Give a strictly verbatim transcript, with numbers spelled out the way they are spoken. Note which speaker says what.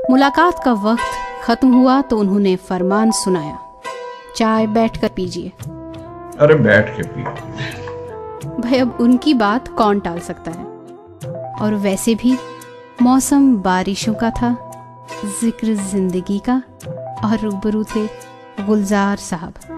Speaker 1: मुलाकात का वक्त खत्म हुआ तो उन्होंने फरमान सुनाया, चाय बैठ कर पीजिए।
Speaker 2: अरे बैठ के पी।
Speaker 1: भाई अब उनकी बात कौन टाल सकता है, और वैसे भी मौसम बारिशों का था, जिक्र जिंदगी का, और रूबरू थे गुलजार साहब।